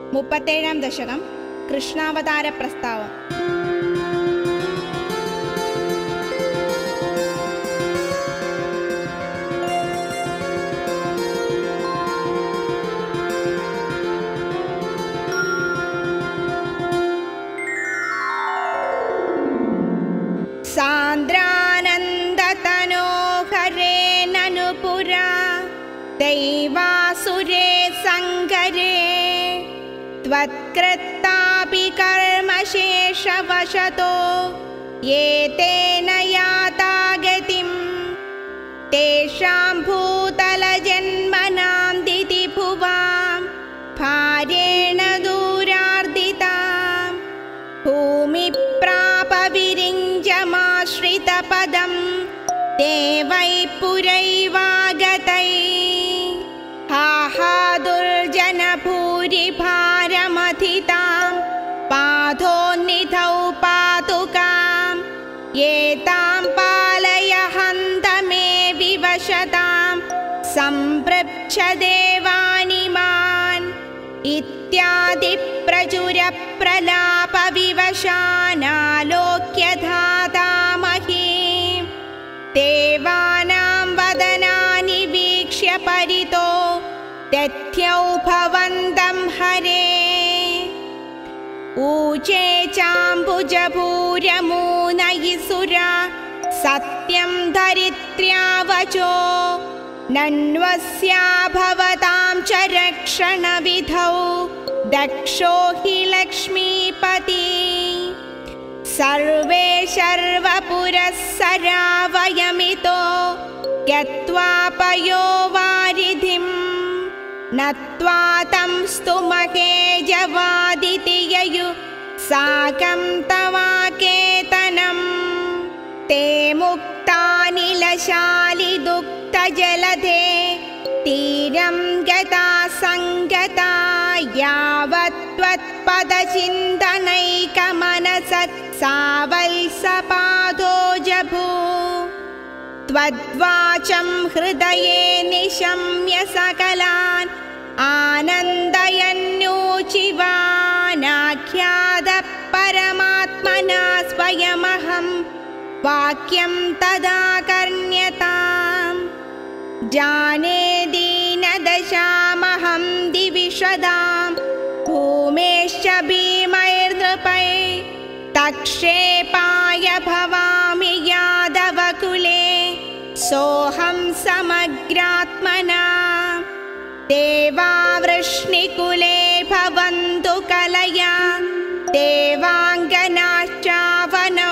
37 दशकं कृष्णावतारप्रस्तावम्। सान्द्रानन्दतनोहरे ननुपुरा दैवासुरे सङ्गरे त्वत्कृतापि कर्मशेषवशतो ये तेन याता गतिं तेषां भूतलजन्मनां दितिभुवां भारेण दूरार्दितां भूमिप्रापविरिञ्जमाश्रितपदं देवैः पुरैवागतैः हाहादुर्जनभूरिभारमथितां पादोन्निधौ पादुकां एतां पालय हन्त मे विवशतां सम्पृच्छ देवानिमान् इत्यादि प्रचुरप्रलापविवशानालोक्य धातामहीं देवानां वदनानि वीक्ष्य परितो दध्यौ भवन्तं हरे ऊचे चाम्बुजभूरमूनयिसुरा सत्यं धरित्र्यावचो नन्वस्या भवतां च रक्षणविधौ दक्षो हि लक्ष्मीपति सर्वे शर्वपुरःसरा वयमितो गत्वा पयो वारिधिं नत्वा तं स्तुमहे जवादिति ययुः साकं तवाकेतनम् ते मुक्तानिलशालिदुग्धजलधे तीरं गता सङ्गता यावत् त्वत्पदचिन्तनैकमनसः सावल्सपादो जभू त्वद्वाचं हृदये निशम्य सकलान् आनन्दयन्नूचिवानाख्यातः परमात्मना स्वयमहं वाक्यं तदा कर्ण्यताम् जाने दीनदशामहं दिविशदां भूमेश्च भीमैर्नृपैः तक्षेपाय भवामि यादवकुले सोऽहं समग्रात्मना देवावृष्णिकुले भवन्तु कलया देवाङ्गनाश्चावनौ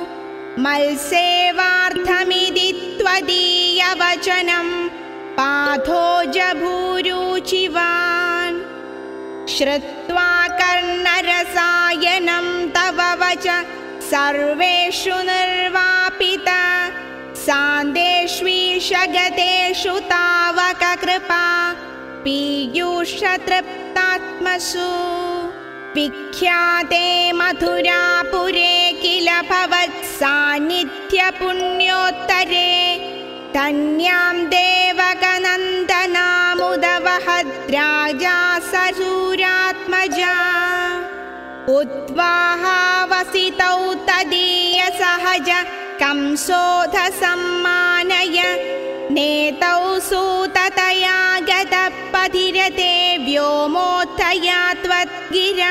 मत्सेवार्थमिति त्वदीयवचनं पाथो जभूरुचिवान् श्रुत्वा कर्णरसायनं तव वच सर्वेषु निर्वापिता सान्देष्वीशगतेषु तावक कृपा पीयूषतृप्तात्मसु विख्याते मथुरापुरे किल भवत्सान्निध्यपुण्योत्तरे धन्यां देवकनन्दनामुदवहद्राजा ससूरात्मजा उद्वाहावसितौ तदीयसहज कंसोऽधसम्मानय नेतौ सूततया गतः पथिरते व्योमोत्थया त्वद्गिरा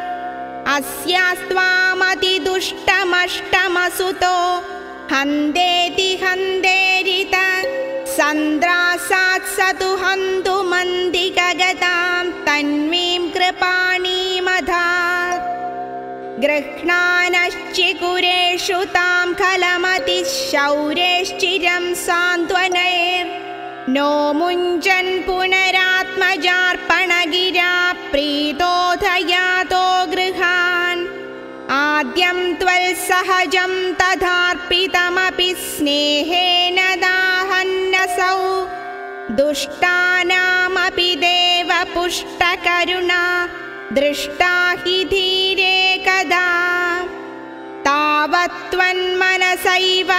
अस्यास्त्वामतिदुष्टमष्टमसुतो हन्देति हन्देरित सन्द्रासात् स तु हन्तु मन्दिकगतां तन्वीं कृपाणीमधात् गृह्णानश्चिकुरेषु तां खलमतिः शौरेश्चिरं सान्त्वनैर्नो मुञ्चन् पुनरात्मजार्पणगिरा प्रीतोऽधयातो गृहान् आद्यं त्वल्सहजं तथार्पितमपि स्नेहेन दाहन्नसौ दुष्टानामपि देवपुष्टकरुणा दृष्टा हि धीरे कदा तावत्त्वन्मनसैव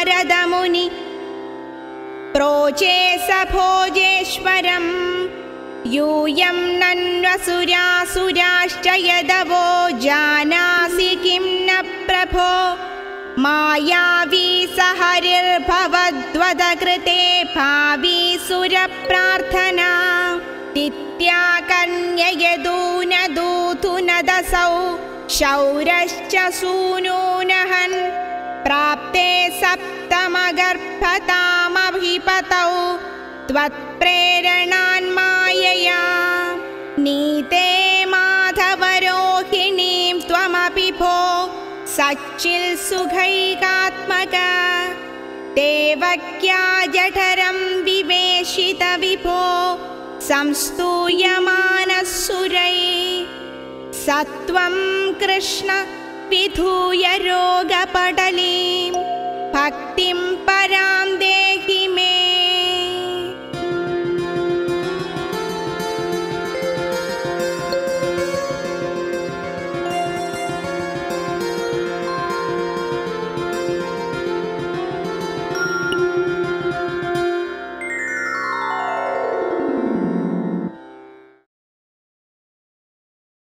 नारदमुनि प्रोचे स भोजेश्वरं यूयं नन्वसुरासुराश्च यदवो जानासि किं न प्रभो मायावी सहरिर्भवद्वदकृते भावी सुरप्रार्थना तित्याकन्ययदूनदूतु न दसौ शौरश्च सूनूनहन् प्राप्ते सप्तमगर्भतामभिपतौ त्वत्प्रेरणान्मायया नीते माधवरोहिणीं त्वमपि भो सच्चिल्सुखैकात्मक देवक्या जठरं विवेशित विभो संस्तूयमानः सुरैः सत्वं कृष्ण विधूय रोगपटलीं भक्तिं परा